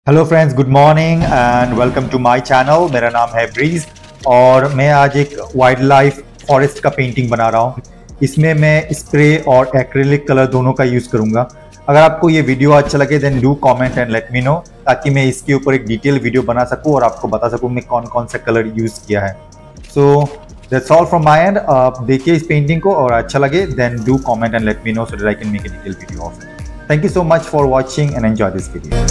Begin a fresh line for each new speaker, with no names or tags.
Hello friends, good morning and welcome to my channel. मेरा नाम है ब्रीज और मैं आज एक वाइल्ड लाइफ फॉरेस्ट का पेंटिंग बना रहा हूँ। इसमें मैं स्प्रे और एक्रिलिक कलर दोनों का यूज़ करूँगा। अगर आपको ये वीडियो अच्छा लगे then do comment and let me know, ताकि मैं इसके ऊपर एक डिटेल वीडियो बना सकूँ और आपको बता सकूँ मैं कौन कौन सा कलर यूज़ किया है। So that's all from my end. आप देखिए इस पेंटिंग को और अच्छा लगे then do comment and let me know so that I can make a detail video of it. Thank you so much for watching and enjoy this video.